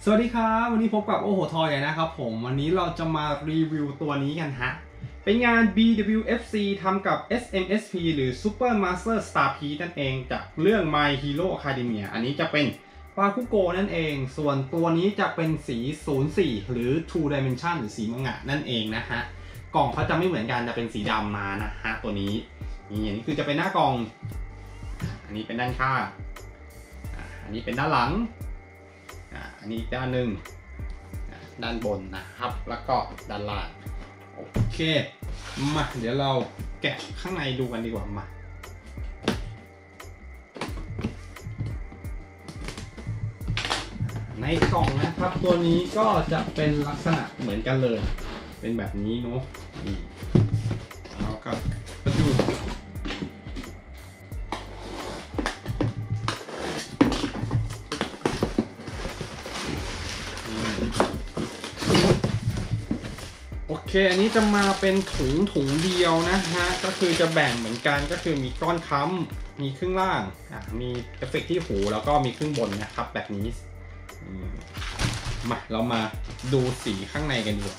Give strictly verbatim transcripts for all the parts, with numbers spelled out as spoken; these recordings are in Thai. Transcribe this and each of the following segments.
สวัสดีครับวันนี้พบกับโอ้โหทอยนะครับผมวันนี้เราจะมารีวิวตัวนี้กันฮะเป็นงาน บี ดับเบิลยู เอฟ ซี ทำกับ เอส เอ็ม เอส พี หรือ Super Master Star Piece นั่นเองจากเรื่อง My Hero Academia อันนี้จะเป็นปาคุโกะนั่นเองส่วนตัวนี้จะเป็นสีศูนย์สี่หรือ Two Dimension หรือสีมังงะนั่นเองนะฮะกล่องเขาจะไม่เหมือนกันจะเป็นสีดำมานะฮะตัวนี้นี่อันนี้คือจะเป็นหน้ากล่องอันนี้เป็นด้านข้างอันนี้เป็นด้านหลังอันนี้อีกด้านหนึ่งด้านบนนะครับแล้วก็ด้านล่างโอเคมาเดี๋ยวเราแกะข้างในดูกันดีกว่ามาในกล่องนะครับตัวนี้ก็จะเป็นลักษณะเหมือนกันเลยเป็นแบบนี้เนาะนี่แล้วก็ดูโอเคอันนี้จะมาเป็นถุงถุงเดียวนะฮะก็คือจะแบ่งเหมือนกันก็คือมีก้อนค้ำมีครึ่งล่างอ่ะมีเอฟเฟกต์ที่หูแล้วก็มีครึ่งบนนะครับแบบนี้มาเรามาดูสีข้างในกันดีกว่า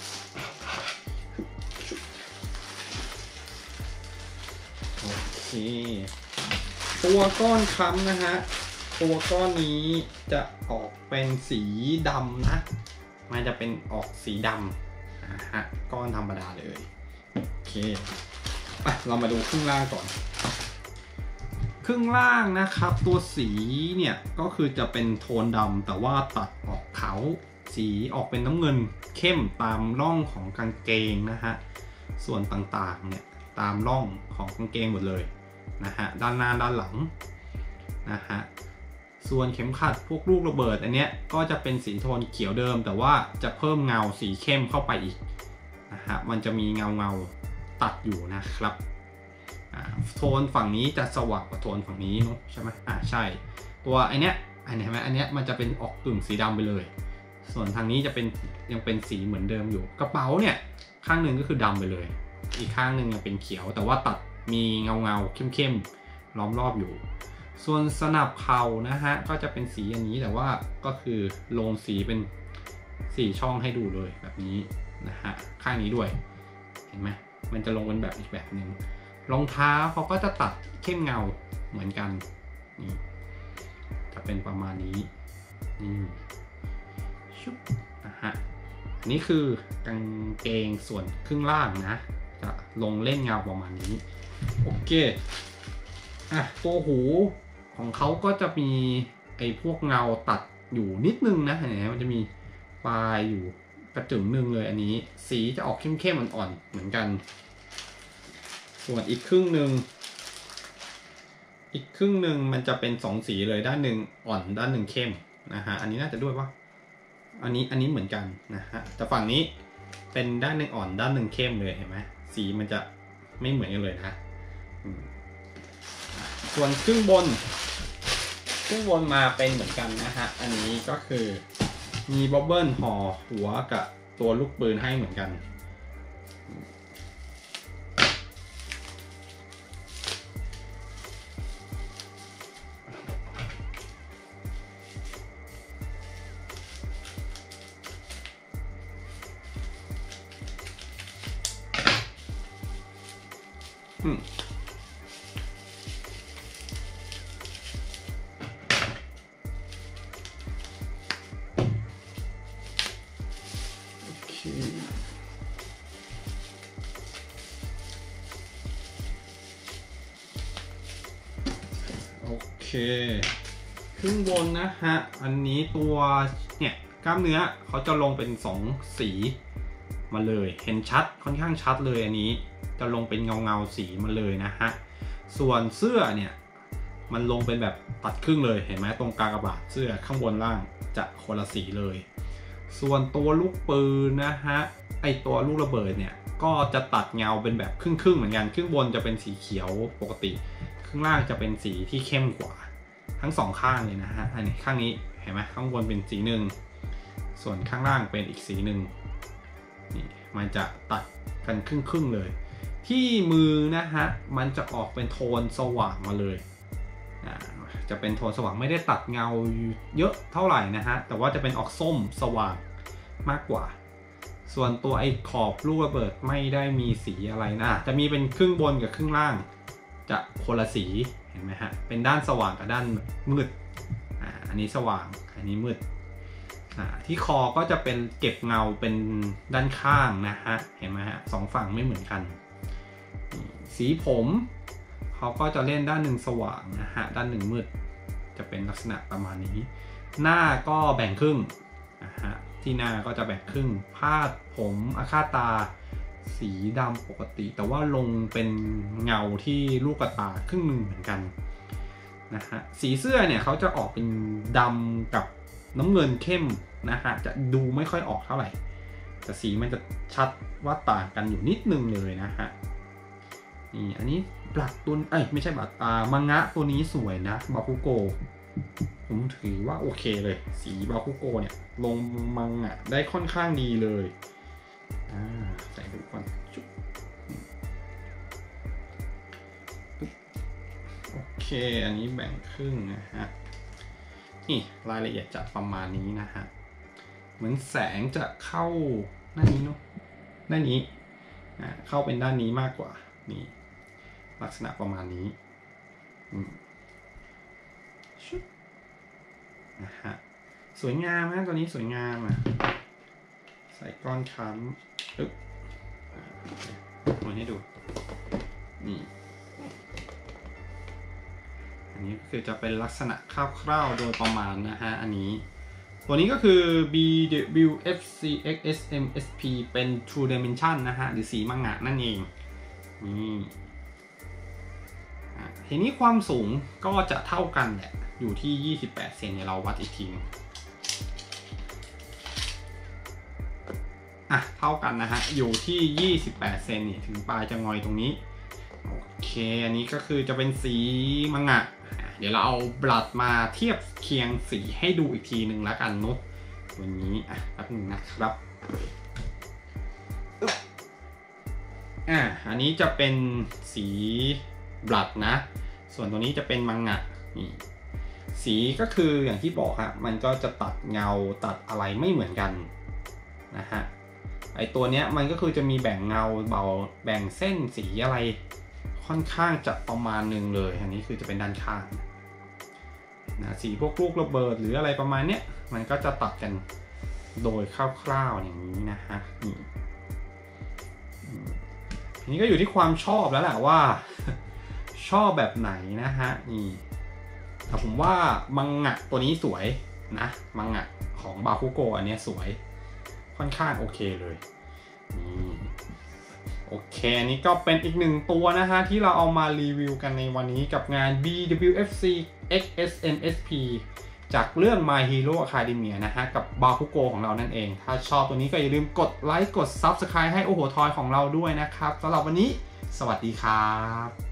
โอเคตัวก้อนค้ำนะฮะตัวก้อนนี้จะออกเป็นสีดำนะมันจะเป็นออกสีดำฮะก้อนธรรมดาเลยโอเคไปเรามาดูครึ่งล่างก่อนครึ่งล่างนะครับตัวสีเนี่ยก็คือจะเป็นโทนดำแต่ว่าตัดออกขาวสีออกเป็นน้ำเงินเข้มตามร่องของกางเกงนะฮะส่วนต่างๆเนี่ยตามร่องของกางเกงหมดเลยนะฮะด้านหน้าด้านหลังนะฮะส่วนเข็มขัดพวกลูกระเบิดอันเนี้ยก็จะเป็นสีโทนเขียวเดิมแต่ว่าจะเพิ่มเงาสีเข้มเข้าไปอีกนะฮะมันจะมีเงาเงาตัดอยู่นะครับโทนฝั่งนี้จะสว่างกว่าโทนฝั่งนี้เนาะใช่ไหมอ่าใช่ตัวอันเนี้ยอันนี้เห็นไหมอันเนี้ยมันจะเป็นออกกึ่งสีดำไปเลยส่วนทางนี้จะเป็นยังเป็นสีเหมือนเดิมอยู่กระเป๋าเนี่ยข้างหนึ่งก็คือดำไปเลยอีกข้างหนึ่งยังเป็นเขียวแต่ว่าตัดมีเงาเงาเข้มๆล้อมรอบอยู่ส่วนสนับเข่านะฮะก็จะเป็นสีอย่างนี้แต่ว่าก็คือลงสีเป็นสี่ช่องให้ดูเลยแบบนี้นะฮะข้างนี้ด้วยเห็นไหมมันจะลงเป็นแบบอีกแบบหนึ่งรองเท้าเขาก็จะตัดเข้มเงาเหมือนกันนี่จะเป็นประมาณนี้นี่ชุบนะฮะนี่คือกางเกงส่วนครึ่งล่างนะจะลงเล่นเงาประมาณนี้โอเคอ่ะตัวหูของเขาก็จะมีไอ้พวกเงาตัดอยู่นิดนึงนะเห็นไหมมันจะมีปลายอยู่กระจึงนึงเลยอันนี้สีจะออกเข้มๆอ่อนๆเหมือนกันส่วนอีกครึ่งหนึ่งอีกครึ่งหนึ่งมันจะเป็นสองสีเลยด้านหนึ่งอ่อนด้านหนึ่งเข้มนะฮะอันนี้น่าจะด้วยปะอันนี้อันนี้เหมือนกันนะฮะแต่ฝั่งนี้เป็นด้านหนึ่งอ่อนด้านหนึ่งเข้มเลยเห็นไหมสีมันจะไม่เหมือนกันเลยนะส่วนครึ่งบนครึ่งบนมาเป็นเหมือนกันนะฮะอันนี้ก็คือมีบับเบิ้ลห่อหัวกับตัวลูกปืนให้เหมือนกันอืมโอเคครึ่งบนนะฮะอันนี้ตัวเนี่ยกล้ามเนื้อเขาจะลงเป็นสองสีมาเลยเห็นชัดค่อนข้างชัดเลยอันนี้จะลงเป็นเงาเงาสีมาเลยนะฮะส่วนเสื้อเนี่ยมันลงเป็นแบบตัดครึ่งเลยเห็นไหมตรงกลางกระบาดเสื้อข้างบนล่างจะคนละสีเลยส่วนตัวลูกปืนนะฮะไอตัวลูกระเบิดเนี่ยก็จะตัดเงาเป็นแบบครึ่งๆเหมือนกันครึ่งบนจะเป็นสีเขียวปกติข้างล่างจะเป็นสีที่เข้มกว่าทั้งสองข้างเลยนะฮะอันนี้ข้างนี้เห็นไหมข้างบนเป็นสีหนึ่งส่วนข้างล่างเป็นอีกสีหนึ่งนี่มันจะตัดกันครึ่งๆเลยที่มือนะฮะมันจะออกเป็นโทนสว่างมาเลย ชจะเป็นโทนสว่างไม่ได้ตัดเงาเยอะเท่าไหร่นะฮะแต่ว่าจะเป็นออกส้มสว่างมากกว่าส่วนตัวไอ้ขอบลูกระเบิดไม่ได้มีสีอะไรนะจะมีเป็นครึ่งบนกับครึ่งล่างจะคนละสีเห็นไหมฮะเป็นด้านสว่างกับด้านมืดอ่าอันนี้สว่างอันนี้มืดอ่าที่คอก็จะเป็นเก็บเงาเป็นด้านข้างนะฮะเห็นไหมฮะสองฝั่งไม่เหมือนกันสีผมเขาก็จะเล่นด้านหนึ่งสว่างนะฮะด้านหนึ่งมืดจะเป็นลักษณะประมาณนี้หน้าก็แบ่งครึ่งนะฮะที่หน้าก็จะแบ่งครึ่งพาดผมอาคาตาสีดำปกติแต่ว่าลงเป็นเงาที่ลูกตาครึ่งหนึ่งเหมือนกันนะฮะสีเสื้อเนี่ยเขาจะออกเป็นดำกับน้ำเงินเข้มนะฮะจะดูไม่ค่อยออกเท่าไหร่แต่สีมันจะชัดว่าต่างกันอยู่นิดนึงเลยนะฮะนี่อันนี้บัตรตัวเอ้ยไม่ใช่บัตรอ่ามังงะตัวนี้สวยนะบาคุโกผมถือว่าโอเคเลยสีบาคุโกเนี่ยลงมังอ่ะได้ค่อนข้างดีเลยอ่าใส่ดูก่อนโอเคอันนี้แบ่งครึ่งนะฮะนี่รายละเอียดจะประมาณนี้นะฮะเหมือนแสงจะเข้าด้านนี้เนาะด้านนี้อ่าเข้าเป็นด้านนี้มากกว่านี่ลักษณะประมาณนี้ชุดนะฮะสวยงามนะตัวนี้สวยงามอ่ะใส่ก้อนค้ำปึ๊บมาให้ดูนี่อันนี้คือจะเป็นลักษณะคร่าวๆโดยประมาณนะฮะอันนี้ตัวนี้ก็คือ บี ดับเบิลยู เอฟ ซี เอ็กซ์ เอส เอ็ม เอส พี เป็น True Dimension นะฮะหรือสีมังงะนั่นเองนี่ทีนี้ความสูงก็จะเท่ากันแหละอยู่ที่ยี่สิบแปดเซนเนี่ยเราวัดอีกทีอ่ะเท่ากันนะฮะอยู่ที่ยี่สิบแปดเซนนี่ถึงปลายจะงอยตรงนี้โอเคอันนี้ก็คือจะเป็นสีมังงะเดี๋ยวเราเอาบลัดมาเทียบเคียงสีให้ดูอีกทีหนึ่งแล้วกันเนาะตัวนี้อ่ะแป๊บนึงนะครับอ่ะอันนี้จะเป็นสีบลัดนะส่วนตัวนี้จะเป็นมังงะนี่สีก็คืออย่างที่บอกฮะมันก็จะตัดเงาตัดอะไรไม่เหมือนกันนะฮะไอตัวเนี้ยมันก็คือจะมีแบ่งเงาเบาแบ่งเส้นสีอะไรค่อนข้างจะประมาณหนึ่งเลยอันนี้คือจะเป็นด้านข้างนะสีพวกลูกระเบิดหรืออะไรประมาณเนี้ยมันก็จะตัดกันโดยคร่าวๆอย่างนี้นะฮะนี่อันนี้ก็อยู่ที่ความชอบแล้วแหละว่าชอบแบบไหนนะฮะนี่แต่ผมว่ามังงะตัวนี้สวยนะมังงะของบาคุโกะอันนี้สวยค่อนข้างโอเคเลยนี่โอเคอันนี้ก็เป็นอีกหนึ่งตัวนะฮะที่เราเอามารีวิวกันในวันนี้กับงาน บี ดับเบิลยู เอฟ ซี เอ็กซ์ เอส เอ็ม เอส พี จากเรื่อง My Hero Academia นะฮะกับบาคุโกะของเรานั่นเองถ้าชอบตัวนี้ก็อย่าลืมกดไลค์กด Subscribe ให้โอโหทอยของเราด้วยนะครับสำหรับวันนี้สวัสดีครับ